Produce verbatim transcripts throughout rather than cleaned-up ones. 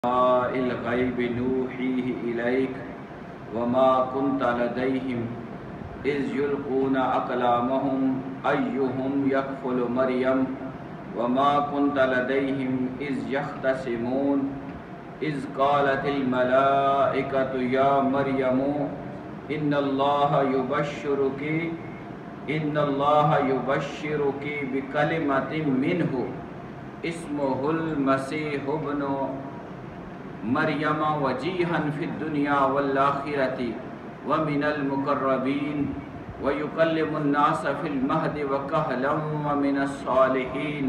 الغیب نوحیہ الیک وما کنت لدیہم اذ یلقون اقلامہم ایہم یکفل مریم وما کنت لدیہم اذ یختصمون اذ قالت الملائکۃ یا مریم ان اللہ یبشرک ان اللہ یبشرک بکلمۃ منہ اسمہ المسیح ابن مریم وجیہا فی الدنیا والآخرۃ ومن المقربین ویکلم الناس فی المہد وکہلا ومن الصالحین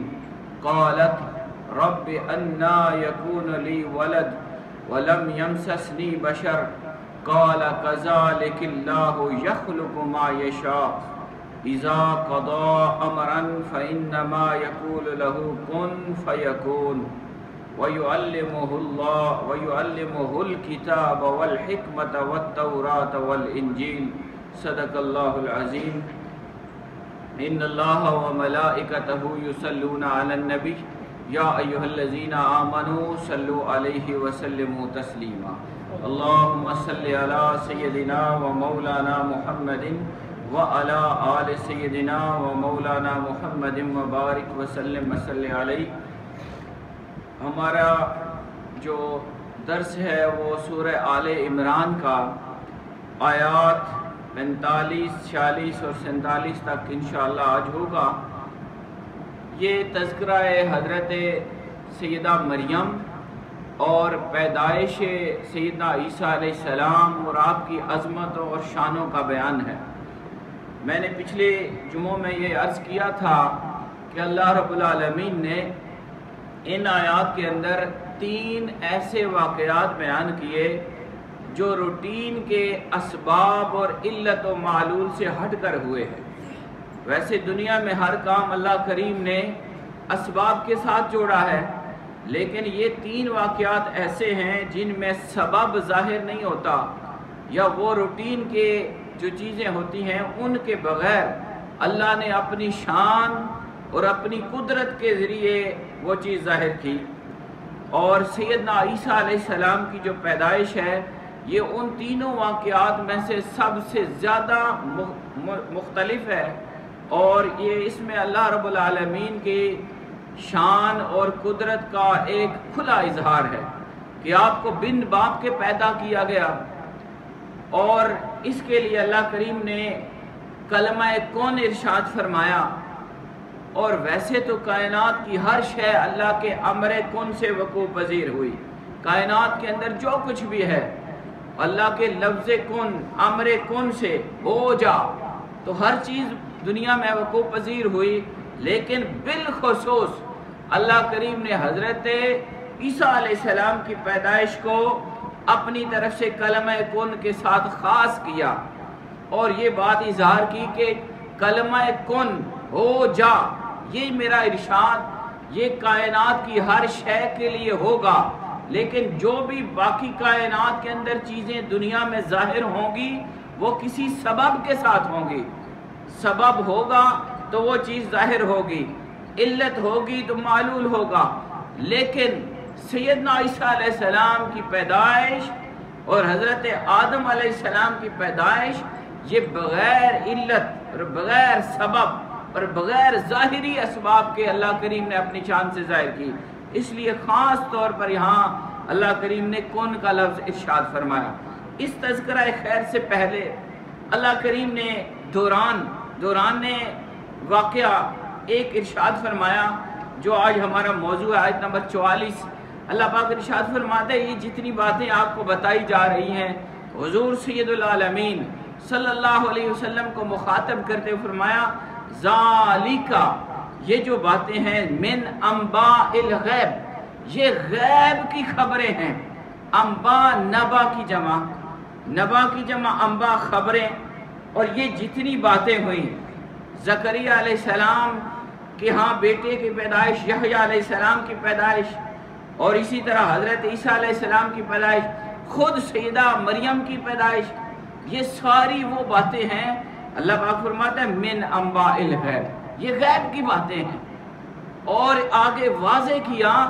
قالت رب انا یکون لی ولد ولم یمسسنی بشر قال کذالک اللہ یخلق ما یشاء اذا قضى امرا فانما يقول له كن فيكون ويعلمه الله ويعلمه الكتاب والحكمة والتوراة والإنجيل صدق الله العظيم إن الله وملائكته يصلون على النبي يا أيها الذين آمنوا صلوا عليه وسلموا تسليما اللهم صل على سيدنا ومولانا محمد وعلى آل سيدنا ومولانا محمد وبارك وسلم وصل عليه۔ ہمارا جو درس ہے وہ سورہ آل عمران کا آیات پینتالیس، چھیالیس اور سینتالیس تک انشاءاللہ آج ہوگا۔ یہ تذکرہ حضرت سیدہ مریم اور پیدائش سیدنا عیسیٰ علیہ السلام اور آپ کی عظمتوں اور شانوں کا بیان ہے۔ میں نے پچھلے جمعوں میں یہ عرض کیا تھا کہ اللہ رب العالمین نے ان آیات کے اندر تین ایسے واقعات بیان کیے جو روٹین کے اسباب اور علت و معلول سے ہٹ کر ہوئے ہیں۔ ویسے دنیا میں ہر کام اللہ کریم نے اسباب کے ساتھ جوڑا ہے، لیکن یہ تین واقعات ایسے ہیں جن میں سبب ظاہر نہیں ہوتا، یا وہ روٹین کے جو چیزیں ہوتی ہیں ان کے بغیر اللہ نے اپنی شان اور اپنی قدرت کے ذریعے وہ چیز ظاہر کی۔ اور سیدنا عیسیٰ علیہ السلام کی جو پیدائش ہے یہ ان تینوں واقعات میں سے سب سے زیادہ مختلف ہے، اور یہ اس میں اللہ رب العالمین کی شان اور قدرت کا ایک کھلا اظہار ہے کہ آپ کو بن باپ کے پیدا کیا گیا، اور اس کے لیے اللہ کریم نے کلمہ کون ارشاد فرمایا۔ اور ویسے تو کائنات کی ہر شے اللہ کے امر کن سے وقوع پذیر ہوئی، کائنات کے اندر جو کچھ بھی ہے اللہ کے لفظ کن، امر کن سے ہو جا، تو ہر چیز دنیا میں وقوع پذیر ہوئی، لیکن بالخصوص اللہ کریم نے حضرت عیسیٰ علیہ السلام کی پیدائش کو اپنی طرف سے کلمہ کن کے ساتھ خاص کیا، اور یہ بات اظہار کی کہ کلمہ کن ہو جا، یہ میرا ارشاد یہ کائنات کی ہر شے کے لیے ہوگا، لیکن جو بھی باقی کائنات کے اندر چیزیں دنیا میں ظاہر ہوں گی وہ کسی سبب کے ساتھ ہوں گی۔ سبب ہوگا تو وہ چیز ظاہر ہوگی، علت ہوگی تو معلول ہوگا، لیکن سیدنا عیسیٰ علیہ السلام کی پیدائش اور حضرت آدم علیہ السلام کی پیدائش یہ بغیر علت اور بغیر سبب اور بغیر ظاہری اسباب کے اللہ کریم نے اپنی شان سے ظاہر کی۔ اس لیے خاص طور پر یہاں اللہ کریم نے کن کا لفظ ارشاد فرمایا۔ اس تذکرہ خیر سے پہلے اللہ کریم نے دوران دوران نے واقعہ ایک ارشاد فرمایا جو آج ہمارا موضوع ہے، آیت نمبر چوالیس۔ اللہ پاک ارشاد فرماتے ہیں یہ جتنی باتیں آپ کو بتائی جا رہی ہیں، حضور سید العالمین صلی اللہ علیہ وسلم کو مخاطب کرتے ہوئے فرمایا ذالکا، یہ جو باتیں ہیں من انباء الغیب، یہ غیب کی خبریں ہیں۔ انباء نبا کی جمع، نبا کی جمع انباء خبریں، اور یہ جتنی باتیں ہوئیں زکریا علیہ السلام کے ہاں بیٹے کی پیدائش، یحییٰ علیہ السلام کی پیدائش، اور اسی طرح حضرت عیسیٰ علیہ السلام کی پیدائش، خود سیدہ مریم کی پیدائش، یہ ساری وہ باتیں ہیں اللہ پاک فرماتا ہے من انباء الغیب، یہ غیب کی باتیں ہیں۔ اور آگے واضح کیا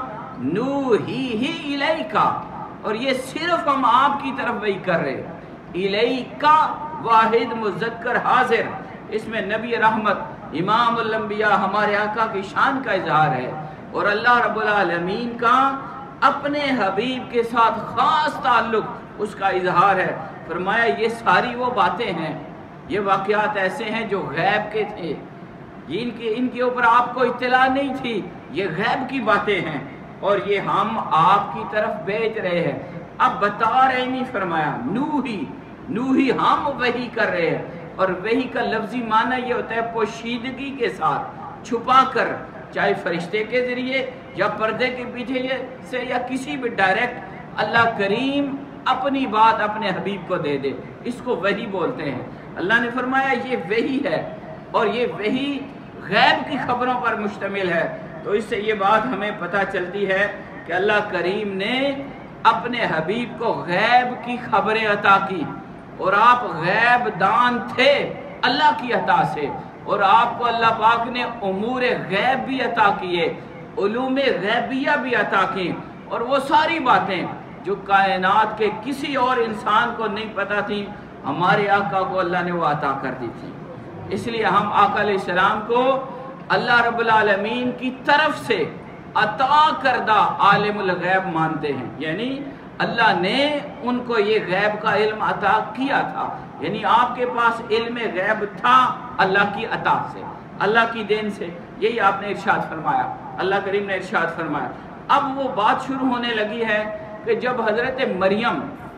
نوحیہ الیکا، اور یہ صرف ہم آپ کی طرف وحی کر رہے ہیں۔ الیکا واحد مذکر حاضر، اس میں نبی رحمت امام الانبیاء ہمارے آقا کی شان کا اظہار ہے، اور اللہ رب العالمین کا اپنے حبیب کے ساتھ خاص تعلق اس کا اظہار ہے۔ فرمایا یہ ساری وہ باتیں ہیں، یہ واقعات ایسے ہیں جو غیب کے تھے، ان کے ان کے اوپر آپ کو اطلاع نہیں تھی، یہ غیب کی باتیں ہیں، اور یہ ہم آپ کی طرف بھیج رہے ہیں۔ اب بتا رہے نہیں، فرمایا نوحی، نوحی ہم وحی کر رہے ہیں، اور وحی کا لفظی معنی یہ ہوتا ہے پوشیدگی کے ساتھ، چھپا کر، چاہے فرشتے کے ذریعے یا پردے کے پیچھے سے یا کسی بھی ڈائریکٹ اللہ کریم اپنی بات اپنے حبیب کو دے دے، اس کو وحی بولتے ہیں۔ اللہ نے فرمایا یہ وحی ہے، اور یہ وحی غیب کی خبروں پر مشتمل ہے۔ تو اس سے یہ بات ہمیں پتہ چلتی ہے کہ اللہ کریم نے اپنے حبیب کو غیب کی خبریں عطا کی، اور آپ غیب دان تھے اللہ کی عطا سے، اور آپ کو اللہ پاک نے امور غیب بھی عطا کیے، علوم غیبیہ بھی عطا کی، اور وہ ساری باتیں جو کائنات کے کسی اور انسان کو نہیں پتہ تھی، ہمارے آقا کو اللہ نے وہ عطا کر دی تھی۔ اس لیے ہم آقا علیہ السلام کو اللہ رب العالمین کی طرف سے عطا کردہ عالم الغیب مانتے ہیں، یعنی اللہ نے ان کو یہ غیب کا علم عطا کیا تھا، یعنی آپ کے پاس علم غیب تھا اللہ کی عطا سے، اللہ کی دین سے۔ یہی آپ نے ارشاد فرمایا، اللہ کریم نے ارشاد فرمایا۔ اب وہ بات شروع ہونے لگی ہے کہ جب حضرت مریم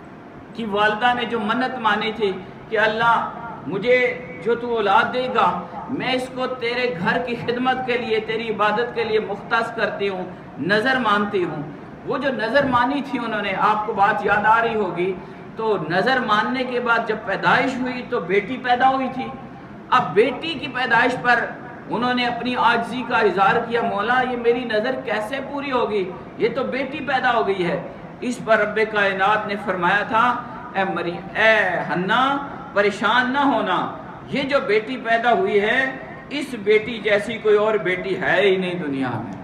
کی والدہ نے جو منت مانی تھی کہ اللہ مجھے جو تو اولاد دے گا، میں اس کو تیرے گھر کی خدمت کے لیے، تیری عبادت کے لیے مختص کرتی ہوں، نظر مانتی ہوں۔ وہ جو نظر مانی تھی انہوں نے، آپ کو بات یاد آ رہی ہوگی، تو نظر ماننے کے بعد جب پیدائش ہوئی تو بیٹی پیدا ہوئی تھی۔ اب بیٹی کی پیدائش پر انہوں نے اپنی عاجزی کا اظہار کیا، مولا یہ میری نظر کیسے پوری ہوگی، یہ تو بیٹی پیدا ہو گئی ہے۔ اس پر رب کائنات نے فرمایا تھا، اے مریم، اے حنا پریشان نہ ہونا، یہ جو بیٹی پیدا ہوئی ہے اس بیٹی جیسی کوئی اور بیٹی ہے ہی نہیں دنیا میں،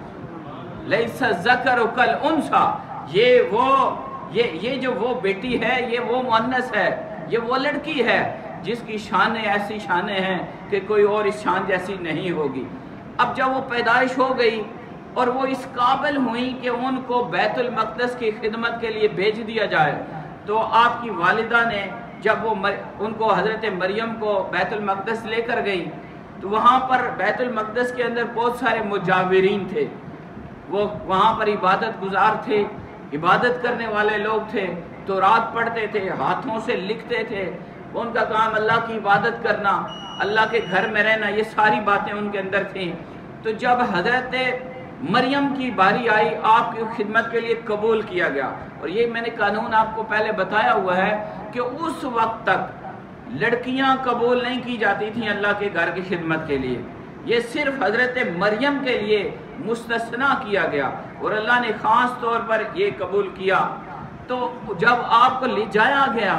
لیس الذکر کالانثی، یہ وہ یہ یہ جو وہ بیٹی ہے یہ وہ مؤنث ہے، یہ وہ لڑکی ہے جس کی شانیں ایسی شانیں ہیں کہ کوئی اور اس شان جیسی نہیں ہوگی۔ اب جب وہ پیدائش ہو گئی اور وہ اس قابل ہوئی کہ ان کو بیت المقدس کی خدمت کے لیے بھیج دیا جائے، تو آپ کی والدہ نے جب وہ ان کو حضرت مریم کو بیت المقدس لے کر گئی تو وہاں پر بیت المقدس کے اندر بہت سارے مجاورین تھے، وہ وہاں پر عبادت گزار تھے، عبادت کرنے والے لوگ تھے، تو رات پڑھتے تھے، ہاتھوں سے لکھتے تھے، ان کا کام اللہ کی عبادت کرنا، اللہ کے گھر میں رہنا، یہ ساری باتیں ان کے اندر تھیں۔ تو جب حضرت مریم کی باری آئی، آپ کی خدمت کے لیے قبول کیا گیا، اور یہ میں نے قانون آپ کو پہلے بتایا ہوا ہے کہ اس وقت تک لڑکیاں قبول نہیں کی جاتی تھیں اللہ کے گھر کی خدمت کے لیے، یہ صرف حضرت مریم کے لیے مستثنا کیا گیا، اور اللہ نے خاص طور پر یہ قبول کیا۔ تو جب آپ کو لے جایا گیا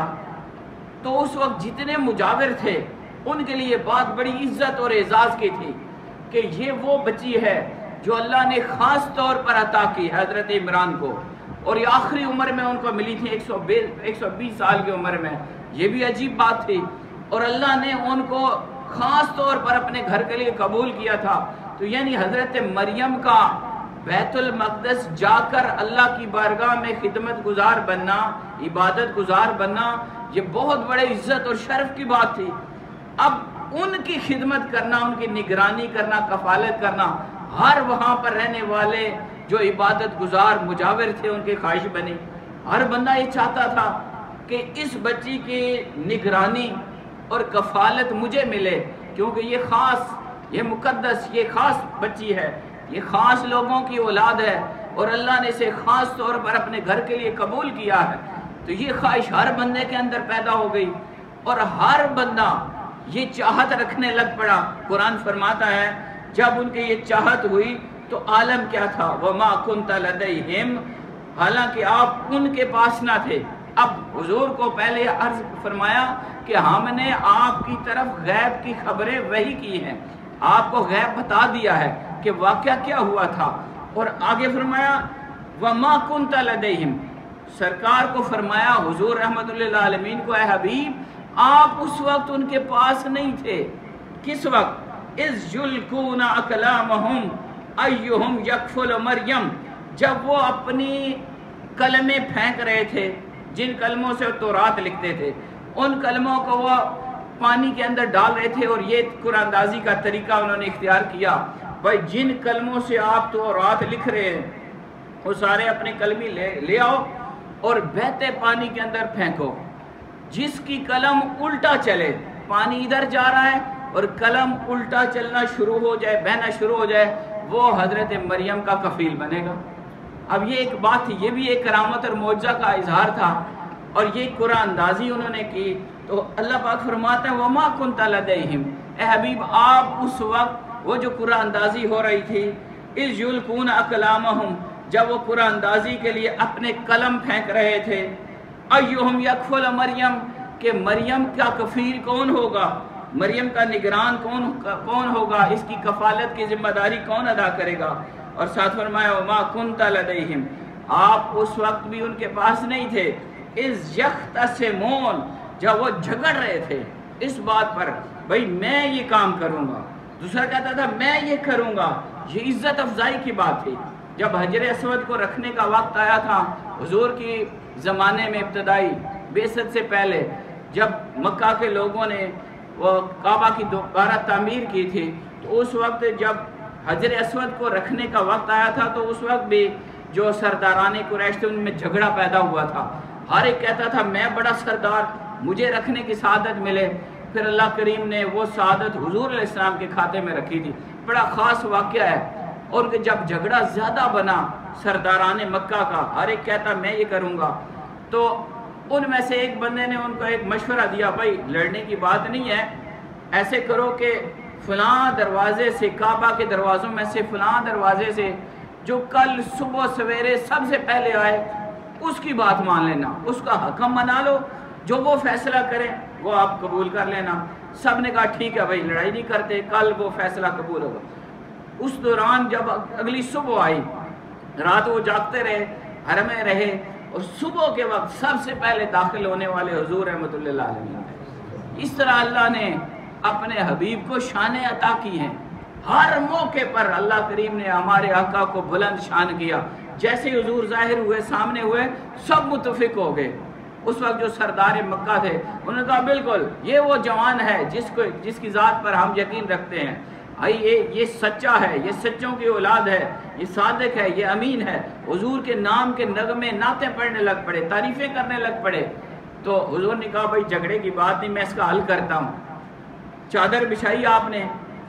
تو اس وقت جتنے مجاور تھے ان کے لیے بات بڑی عزت اور اعزاز کی تھی کہ یہ وہ بچی ہے جو اللہ نے خاص طور پر عطا کی حضرت عمران کو، اور یہ آخری عمر میں ان کو ملی تھی، ایک سو بیس سال کی عمر میں، یہ بھی عجیب بات تھی، اور اللہ نے ان کو خاص طور پر اپنے گھر کے لیے قبول کیا تھا۔ تو یعنی حضرت مریم کا بیت المقدس جا کر اللہ کی بارگاہ میں خدمت گزار بننا، عبادت گزار بننا، یہ بہت بڑے عزت اور شرف کی بات تھی۔ اب ان کی خدمت کرنا، ان کی نگرانی کرنا، کفالت کرنا، ہر وہاں پر رہنے والے جو عبادت گزار مجاور تھے ان کی خواہش بنی۔ ہر بندہ یہ چاہتا تھا کہ اس بچی کی نگرانی اور کفالت مجھے ملے، کیونکہ یہ خاص، یہ مقدس، یہ خاص بچی ہے، یہ خاص لوگوں کی اولاد ہے، اور اللہ نے اسے خاص طور پر اپنے گھر کے لیے قبول کیا ہے۔ تو یہ خواہش ہر بندے کے اندر پیدا ہو گئی، اور ہر بندہ یہ چاہت رکھنے لگ پڑا۔ قرآن فرماتا ہے جب ان کی یہ چاہت ہوئی تو عالم کیا تھا، وَمَا كُنْتَ لَدَيْهِمْ، حالانکہ آپ ان کے پاس نہ تھے۔ اب حضور کو پہلے عرض فرمایا کہ ہم نے آپ کی طرف غیب کی خبریں وحی کی ہیں، آپ کو غیب بتا دیا ہے کہ واقعہ کیا ہوا تھا، اور آگے فرمایا وما کنت لدیہم، سرکار کو فرمایا حضور رحمت اللہ عالمین کو، اے حبیب آپ اس وقت ان کے پاس نہیں تھے۔ کس وقت؟ اذ یلقون اقلامہم ایہم یکفل مریم، جب وہ اپنی کلمیں پھینک رہے تھے، جن کلموں سے تورات لکھتے تھے ان کلموں کو وہ پانی کے اندر ڈال رہے تھے، اور یہ قرآن اندازی کا طریقہ انہوں نے اختیار کیا، بھائی جن کلموں سے آپ تورات لکھ رہے ہیں وہ سارے اپنے کلمی لے لے آؤ اور بہتے پانی کے اندر پھینکو، جس کی قلم الٹا چلے، پانی ادھر جا رہا ہے اور قلم الٹا چلنا شروع ہو جائے، بہنا شروع ہو جائے، وہ حضرت مریم کا کفیل بنے گا۔ اب یہ ایک بات تھی، یہ بھی ایک کرامت اور معجزہ کا اظہار تھا، اور یہ قرآن اندازی انہوں نے کی۔ تو اللہ پاک فرماتے ہیں وما کنت لدیہم، اے حبیب آپ اس وقت وہ جو قرآن اندازی ہو رہی تھی، اذ یلقون اقلامہم، جب وہ قرآن اندازی کے لیے اپنے قلم پھینک رہے تھے، ایہم یکفل مریم، کہ مریم کا کفیل کون ہوگا، مریم کا نگران کون کون ہوگا، اس کی کفالت کی ذمہ داری کون ادا کرے گا۔ اور ساتھ فرمایا وما کنت لدیہم، آپ اس وقت بھی ان کے پاس نہیں تھے، اذ یختصمون، جب وہ جھگڑ رہے تھے اس بات پر، بھئی میں یہ کام کروں گا، دوسرا کہتا تھا میں یہ کروں گا۔ یہ عزت افزائی کی بات تھی۔ جب حجر اسود کو رکھنے کا وقت آیا تھا حضور کی زمانے میں، ابتدائی بعثت سے پہلے، جب مکہ کے لوگوں نے وہ کعبہ کی دوبارہ تعمیر کی تھی، تو اس وقت جب حجر اسود کو رکھنے کا وقت آیا تھا تو اس وقت بھی جو سرداران قریش تھے ان میں جھگڑا پیدا ہوا تھا۔ ہر ایک کہتا تھا میں بڑا سردار، مجھے رکھنے کی سعادت ملے۔ پھر اللہ کریم نے وہ سعادت حضور علیہ السلام کے کھاتے میں رکھی تھی۔ بڑا خاص واقعہ ہے۔ اور جب جھگڑا زیادہ بنا سرداران مکہ کا، ہر ایک کہتا میں یہ کروں گا، تو ان میں سے ایک بندے نے ان کو ایک مشورہ دیا، بھائی لڑنے کی بات نہیں ہے، ایسے کرو کہ فلاں دروازے سے، کعبہ کے دروازوں میں سے فلاں دروازے سے جو کل صبح سویرے سب سے پہلے آئے اس کی بات مان لینا، اس کا حکم منا لو، جو وہ فیصلہ کرے وہ آپ قبول کر لینا۔ سب نے کہا ٹھیک ہے بھائی، لڑائی نہیں کرتے، کل وہ فیصلہ قبول ہوگا۔ اس دوران جب اگلی صبح آئی، رات وہ جاگتے رہے، حرم میں رہے، اور صبح کے وقت سب سے پہلے داخل ہونے والے حضور رحمت اللہ علیہ۔ اس طرح اللہ نے اپنے حبیب کو شانیں عطا کی ہیں۔ ہر موقع پر اللہ کریم نے ہمارے آقا کو بلند شان کیا۔ جیسے حضور ظاہر ہوئے، سامنے ہوئے، سب متفق ہو گئے۔ اس وقت جو سردار مکہ تھے انہوں نے کہا بالکل یہ وہ جوان ہے جس کو جس کی ذات پر ہم یقین رکھتے ہیں، یہ یہ سچا ہے، یہ سچوں کی اولاد ہے، یہ صادق ہے، یہ امین ہے۔ حضور کے نام کے نغمے نعتیں پڑھنے لگ پڑے، تعریفیں کرنے لگ پڑے۔ تو حضور نے کہا بھائی جھگڑے کی بات نہیں، میں اس کا حل کرتا ہوں۔ چادر بچھائی آپ نے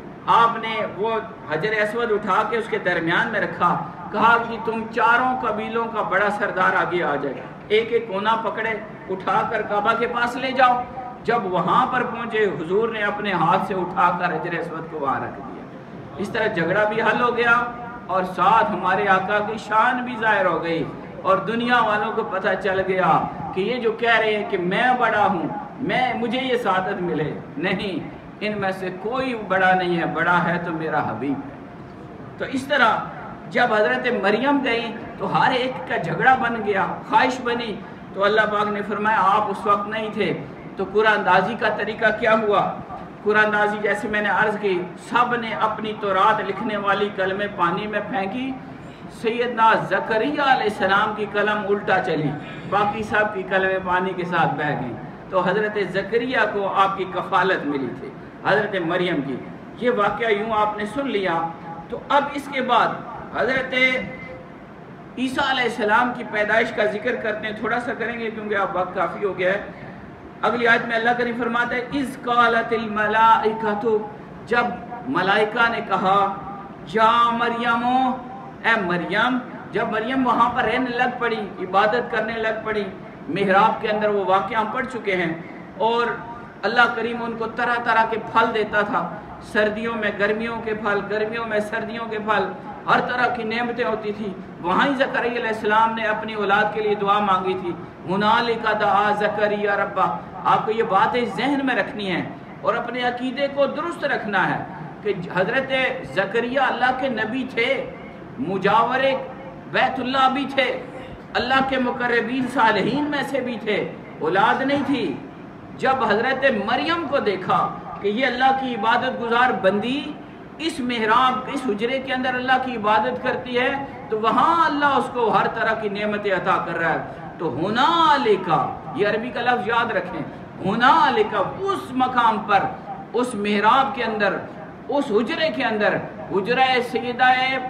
آپ نے وہ حجر اسود اٹھا کے اس کے درمیان میں رکھا، کہا کہ تم چاروں قبیلوں کا بڑا سردار آگے آ جائے، ایک ایک کونا پکڑے، اٹھا کر کعبہ کے پاس لے جاؤ۔ جب وہاں پر پہنچے حضور نے اپنے ہاتھ سے اٹھا کر حجر اسود کو وہاں رکھ دیا۔ اس طرح جھگڑا بھی حل ہو گیا، اور ساتھ ہمارے آقا کی شان بھی ظاہر ہو گئی، اور دنیا والوں کو پتہ چل گیا کہ یہ جو کہہ رہے ہیں کہ میں بڑا ہوں، میں مجھے یہ سعادت ملے، نہیں، ان میں سے کوئی بڑا نہیں ہے، بڑا ہے تو میرا حبیب ہے۔ تو اس طرح جب حضرت مریم گئی تو ہر ایک کا جھگڑا بن گیا، خواہش بنی، تو اللہ پاک نے فرمایا آپ اس وقت نہیں تھے۔ تو قرآن اندازی کا طریقہ کیا ہوا؟ قرآن اندازی جیسے میں نے عرض کی، سب نے اپنی تورات لکھنے والی قلمیں پانی میں پھینکی، سیدنا زکریا علیہ السلام کی قلم الٹا چلی، باقی سب کی قلمیں پانی کے ساتھ بہہ گئیں۔ تو حضرت زکریا کو آپ کی کفالت ملی تھی، حضرت مریم کی۔ یہ واقعہ یوں آپ نے سن لیا۔ تو اب اس کے بعد حضرت عیسیٰ علیہ السلام کی پیدائش کا ذکر کرتے ہیں، تھوڑا سا کریں گے کیونکہ اب وقت کافی ہو گیا ہے۔ اگلی آیت میں اللہ کریم فرماتا ہے اذ قالت الملائکۃ، جب ملائکہ نے کہا یا مریم، اے مریم، جب مریم وہاں پر رہنے لگ پڑی، عبادت کرنے لگ پڑی محراب کے اندر، وہ واقعہ ہم پڑھ چکے ہیں، اور اللہ کریم ان کو طرح طرح کے پھل دیتا تھا، سردیوں میں گرمیوں کے پھل، گرمیوں میں سردیوں کے پھل، ہر طرح کی نعمتیں ہوتی تھی۔ وہاں ہی زکریا علیہ السلام نے اپنی اولاد کے لیے دعا مانگی تھی، ہنالک دعا زکریا ربہ۔ آپ کو یہ باتیں ذہن میں رکھنی ہے اور اپنے عقیدے کو درست رکھنا ہے کہ حضرت زکریا اللہ کے نبی تھے، مجاور بیت اللہ بھی تھے، اللہ کے مقربین صالحین میں سے بھی تھے، اولاد نہیں تھی۔ جب حضرت مریم کو دیکھا کہ یہ اللہ کی عبادت گزار بندی اس محراب اس حجرے کے اندر اللہ کی عبادت کرتی ہے، تو وہاں اللہ اس کو ہر طرح کی نعمتیں عطا کر رہا ہے۔ تو ہنالکا، یہ عربی کا لفظ یاد رکھیں، ہنالکا، اس مقام پر، اس محراب کے اندر، اس حجرے کے اندر، حجرہ سیدہ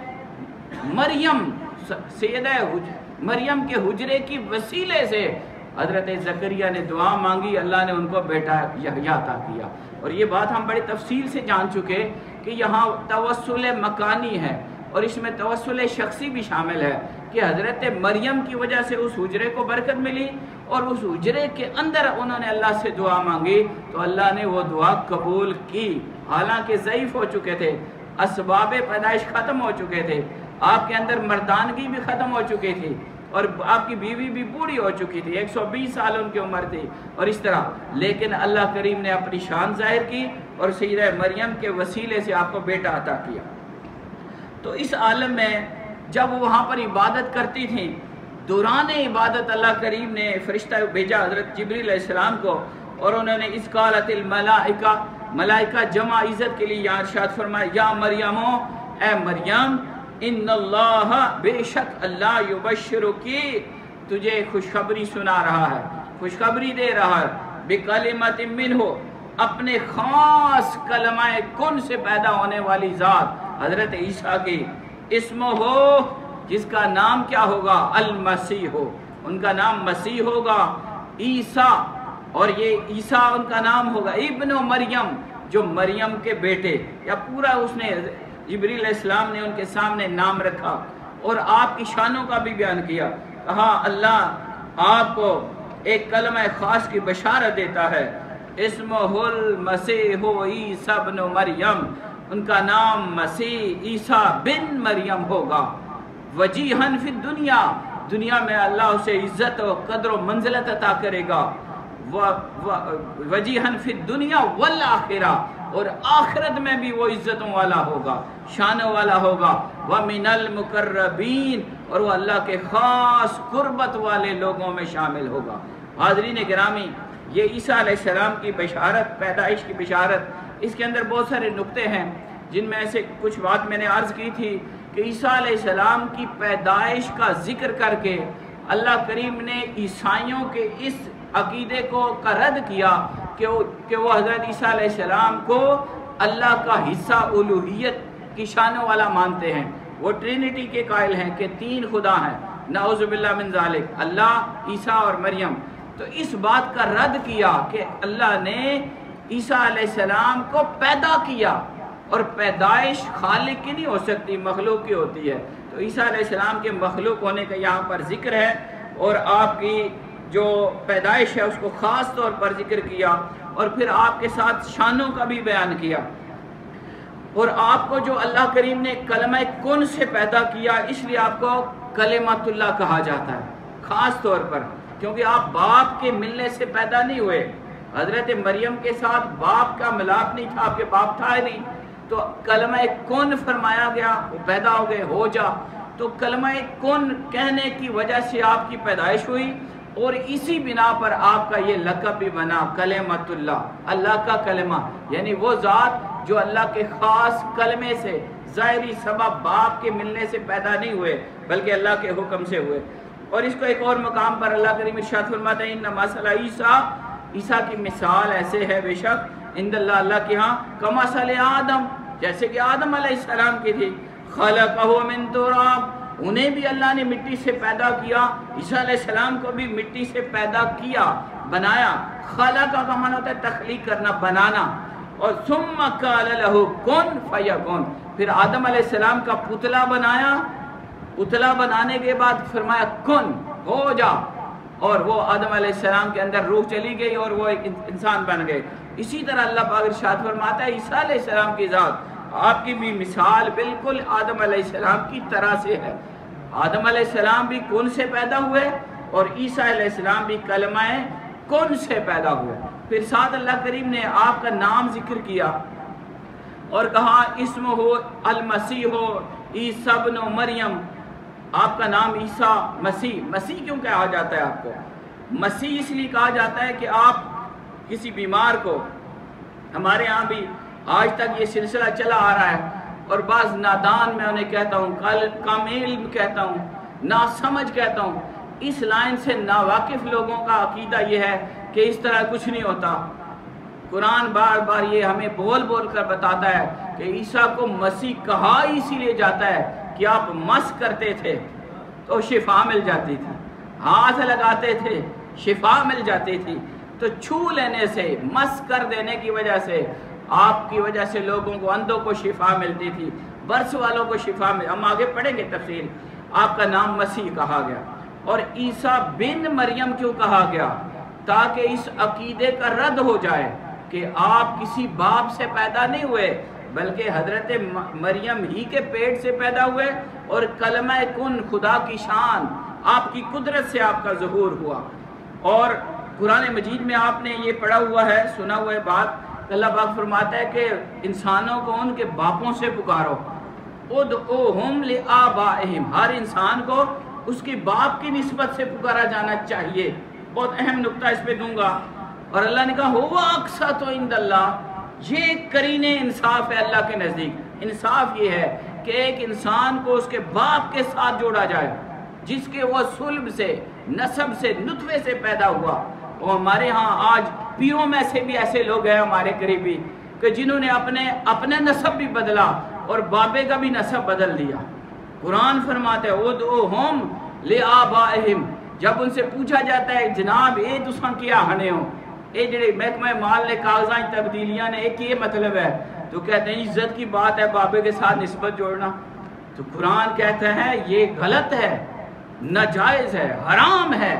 مریم، سیدہ مریم کے حجرے کی وسیلے سے حضرت زکریا نے دعا مانگی، اللہ نے ان کو بیٹا یحییٰ عطا کیا۔ اور یہ بات ہم بڑی تفصیل سے جان چکے کہ یہاں توسل مکانی ہے اور اس میں توسل شخصی بھی شامل ہے، کہ حضرت مریم کی وجہ سے اس حجرے کو برکت ملی اور اس حجرے کے اندر انہوں نے اللہ سے دعا مانگی تو اللہ نے وہ دعا قبول کی، حالانکہ ضعیف ہو چکے تھے، اسباب پیدائش ختم ہو چکے تھے، آپ کے اندر مردانگی بھی ختم ہو چکی تھی اور آپ کی بیوی بھی بوڑھی ہو چکی تھی، ایک سو بیس سال ان کی عمر تھی اور اس طرح، لیکن اللہ کریم نے اپنی شان ظاہر کی اور سیدہ مریم کے وسیلے سے آپ کو بیٹا عطا کیا۔ تو اس عالم میں جب وہ وہاں پر عبادت کرتی تھیں، دوران عبادت اللہ کریم نے فرشتہ بھیجا حضرت جبریل علیہ السلام کو، اور انہوں نے اس قالت الملائکہ، ملائکہ جمع عزت کے لیے یہاں ارشاد فرمایا، یا مریمو، اے مریم، ان اللہ، بے شک اللہ، یبشرکی، تجھے خوشخبری سنا رہا ہے، خوشخبری دے رہا ہے، بکلمۃ منہ، اپنے خاص کلمہ کن سے پیدا ہونے والی ذات حضرت عیسیٰ کی، اسم ہو، جس کا نام کیا ہوگا؟ المسیح ہو، ان کا نام مسیح ہوگا، عیسیٰ، اور یہ عیسیٰ ان کا نام ہوگا، ابن مریم، جو مریم کے بیٹے، یا پورا اس نے جبریل علیہ السلام نے ان کے سامنے نام رکھا اور آپ کی شانوں کا بھی بیان کیا، کہا اللہ آپ کو ایک کلمہ خاص کی بشارت دیتا ہے، اسمہ المسیح عیسیٰ ابن مریم، ان کا نام مسیح عیسیٰ بن مریم ہوگا، وجیہن فی الدنیا، دنیا میں اللہ اسے عزت و قدر و منزلت عطا کرے گا، وجیہن فی الدنیا والآخرہ، اور آخرت میں بھی وہ عزتوں والا ہوگا، شانوں والا ہوگا، وَمِنَ الْمُقَرَّبِينَ، اور وہ اللہ کے خاص قربت والے لوگوں میں شامل ہوگا۔ حاضرین گرامی، یہ عیسیٰ علیہ السلام کی بشارت، پیدائش کی بشارت، اس کے اندر بہت سارے نقطے ہیں جن میں سے کچھ بات میں نے عرض کی تھی کہ عیسیٰ علیہ السلام کی پیدائش کا ذکر کر کے اللہ کریم نے عیسائیوں کے اس عقیدے کو کا رد کیا کہ وہ, کہ وہ حضرت عیسیٰ علیہ السلام کو اللہ کا حصہ الوہیت کی شانوں والا مانتے ہیں، وہ ٹرینٹی کے قائل ہیں کہ تین خدا ہیں، نعوذ باللہ من ذالک، اللہ، عیسیٰ اور مریم۔ تو اس بات کا رد کیا کہ اللہ نے عیسیٰ علیہ السلام کو پیدا کیا، اور پیدائش خالق کی نہیں ہو سکتی، مخلوق کی ہوتی ہے، تو عیسیٰ علیہ السلام کے مخلوق ہونے کا یہاں پر ذکر ہے، اور آپ کی جو پیدائش ہے اس کو خاص طور پر ذکر کیا، اور پھر آپ کے ساتھ شانوں کا بھی بیان کیا، اور آپ کو جو اللہ کریم نے کلمہ کن سے پیدا کیا، اس لیے آپ کو کلمۃ اللہ کہا جاتا ہے خاص طور پر، کیونکہ آپ باپ کے ملنے سے پیدا نہیں ہوئے، حضرت مریم کے ساتھ باپ کا ملاپ نہیں تھا، آپ کے باپ تھا ہی نہیں، تو کلمہ کن فرمایا گیا، وہ پیدا ہو گئے، ہو جا، تو کلمہ کن کہنے کی وجہ سے آپ کی پیدائش ہوئی، اور اسی بنا پر آپ کا یہ لقب بھی بنا کلمۃ اللہ، اللہ کا کلمہ، یعنی وہ ذات جو اللہ کے خاص کلمے سے، ظاہری سبب باپ کے ملنے سے پیدا نہیں ہوئے بلکہ اللہ کے حکم سے ہوئے۔ اور اس کو ایک اور مقام پر اللہ کریم ارشاد فرماتا ہے، ان مثل عیسیٰ، عیسیٰ کی مثال ایسے ہے بے شک عند اللہ، اللہ کے ہاں، کمثل آدم، جیسے کہ آدم علیہ السلام کی تھی، خلقہ من تراب، انہیں بھی اللہ نے مٹی سے پیدا کیا، عیسیٰ علیہ السلام کو بھی مٹی سے پیدا کیا، بنایا، خلقہ کا معنی ہوتا ہے تخلیق کرنا، بنانا، اور ثم قال له کن فیکن، پھر آدم علیہ السلام کا پتلا بنایا، پتلا بنانے کے بعد فرمایا کن، ہو جا، اور وہ آدم علیہ السلام کے اندر روح چلی گئی اور وہ ایک انسان بن گئے۔ اسی طرح اللہ پاک ارشاد فرماتا ہے عیسیٰ علیہ السلام کی ذات، آپ کی بھی مثال بالکل آدم علیہ السلام کی طرح سے ہے، آدم علیہ السلام بھی کن سے پیدا ہوئے اور عیسیٰ علیہ السلام بھی کلمہ کن سے پیدا ہوئے۔ پھر ساتھ اللہ کریم نے آپ کا نام ذکر کیا اور کہا اسم ہو المسیح ہو عیسیٰ ابن مریم، آپ کا نام عیسیٰ مسیح، مسیح کیوں کہا جاتا ہے آپ کو؟ مسیح اس لیے کہا جاتا ہے کہ آپ کسی بیمار کو، ہمارے ہاں بھی آج تک یہ سلسلہ چلا آ رہا ہے، اور بعض نادان میں انہیں کہتا ہوں، کم علم کہتا ہوں، نا سمجھ کہتا ہوں، اس لائن سے ناواقف لوگوں کا عقیدہ یہ ہے کہ اس طرح کچھ نہیں ہوتا۔ قرآن بار بار یہ ہمیں بول بول کر بتاتا ہے کہ عیسیٰ کو مسیح کہا اسی لیے جاتا ہے کہ آپ مس کرتے تھے تو شفا مل جاتی تھی، ہاتھ لگاتے تھے شفا مل جاتی تھی، تو چھو لینے سے، مس کر دینے کی وجہ سے، آپ کی وجہ سے لوگوں کو، اندھوں کو شفا ملتی تھی، برس والوں کو شفا مل۔ ہم آگے پڑھیں گے تفصیل۔ آپ کا نام مسیح کہا گیا، اور عیسیٰ بن مریم کیوں کہا گیا؟ تاکہ اس عقیدے کا رد ہو جائے کہ آپ کسی باپ سے پیدا نہیں ہوئے، بلکہ حضرت مریم ہی کے پیٹ سے پیدا ہوئے، اور کلمہ کن، خدا کی شان، آپ کی قدرت سے آپ کا ظہور ہوا۔ اور قرآن مجید میں آپ نے یہ پڑھا ہوا ہے، سنا ہوا ہے بات، اللہ پاک فرماتا ہے کہ انسانوں کو ان کے باپوں سے پکارو، ادعوہم لآبائہم، ہر انسان کو اس کی باپ کی نسبت سے پکارا جانا چاہیے۔ بہت اہم نقطہ اس پہ دوں گا۔ اور اللہ نے کہا ہوا اقسط عند اللہ، یہ قرین انصاف ہے اللہ کے نزدیک۔ انصاف یہ ہے کہ ایک انسان کو اس کے باپ کے ساتھ جوڑا جائے، جس کے وہ صلب سے، نسب سے، نطفے سے پیدا ہوا۔ اور ہمارے ہاں آج پیروں میں سے بھی ایسے لوگ ہیں ہمارے قریبی کہ جنہوں نے اپنے اپنے نسب بھی بدلا اور بابے کا بھی نسب بدل دیا۔ قرآن فرماتا ہے ادعوہم لآبائہم، جب ان سے پوچھا جاتا ہے جناب اے تساں کیا ہنے ہو، اے جڑے محکمہ مال نے کاغذاں تبدیلیاں نے ایک یہ مطلب ہے، تو کہتے ہیں عزت کی بات ہے بابے کے ساتھ نسبت جوڑنا۔ تو قرآن کہتا ہے یہ غلط ہے، ناجائز ہے، حرام ہے،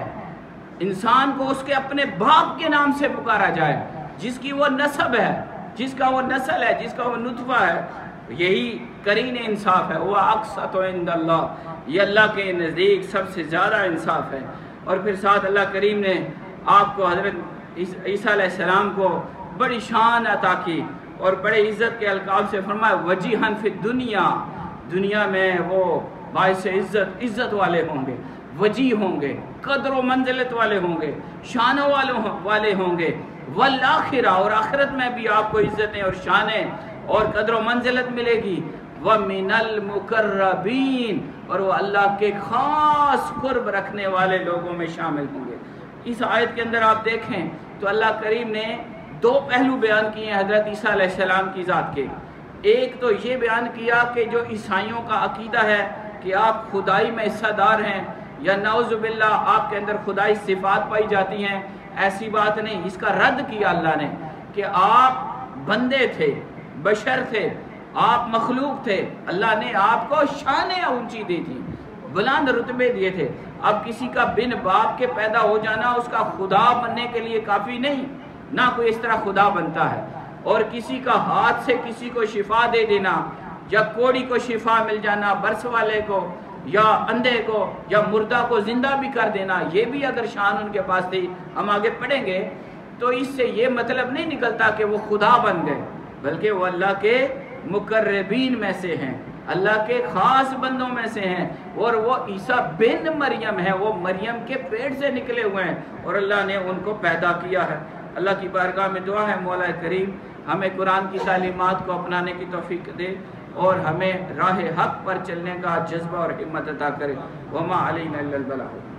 انسان کو اس کے اپنے باپ کے نام سے پکارا جائے، جس کی وہ نسب ہے، جس کا وہ نسل ہے، جس کا وہ نطفہ ہے۔ یہی قرین انصاف ہے، وہ اقسط عند اللہ، یہ اللہ کے نزدیک سب سے زیادہ انصاف ہے۔ اور پھر ساتھ اللہ کریم نے آپ کو، حضرت عیسیٰ علیہ السلام کو بڑی شان عطا کی اور بڑے عزت کے القاب سے فرمایا وجیہن فی الدنیا، دنیا میں وہ باعث عزت عزت والے ہوں گے، وجی ہوں گے، قدر و منزلت والے ہوں گے، شانوں والے ہوں گے، والآخرہ، اور آخرت میں بھی آپ کو عزتیں اور شانیں اور قدر و منزلت ملے گی، وَمِنَ الْمُقَرَّبِينَ، اور وہ اللہ کے خاص قرب رکھنے والے لوگوں میں شامل ہوں گے۔ اس آیت کے اندر آپ دیکھیں تو اللہ کریم نے دو پہلو بیان کیے ہیں حضرت عیسیٰ علیہ السلام کی ذات کے۔ ایک تو یہ بیان کیا کہ جو عیسائیوں کا عقیدہ ہے کہ آپ خدائی میں حصہ دار ہیں، یا نعوذ باللہ آپ کے اندر خدائی صفات پائی جاتی ہیں، ایسی بات نہیں۔ اس کا رد کیا اللہ نے کہ آپ بندے تھے، بشر تھے، آپ مخلوق تھے، اللہ نے آپ کو شانیں اونچی دی تھی، بلند رتبے دیے تھے۔ اب کسی کا بن باپ کے پیدا ہو جانا اس کا خدا بننے کے لیے کافی نہیں، نہ کوئی اس طرح خدا بنتا ہے۔ اور کسی کا ہاتھ سے کسی کو شفا دے دینا، یا کوڑی کو شفا مل جانا، برس والے کو یا اندھے کو یا مردہ کو زندہ بھی کر دینا، یہ بھی اگر شان ان کے پاس تھی، ہم آگے پڑھیں گے، تو اس سے یہ مطلب نہیں نکلتا کہ وہ خدا بن گئے، بلکہ وہ اللہ کے مقربین میں سے ہیں، اللہ کے خاص بندوں میں سے ہیں، اور وہ عیسیٰ بن مریم ہے، وہ مریم کے پیٹ سے نکلے ہوئے ہیں، اور اللہ نے ان کو پیدا کیا ہے۔ اللہ کی بارگاہ میں دعا ہے مولا کریم ہمیں قرآن کی تعلیمات کو اپنانے کی توفیق دے، اور ہمیں راہ حق پر چلنے کا جذبہ اور ہمت عطا کرے۔ وما علینا الا البلاغ۔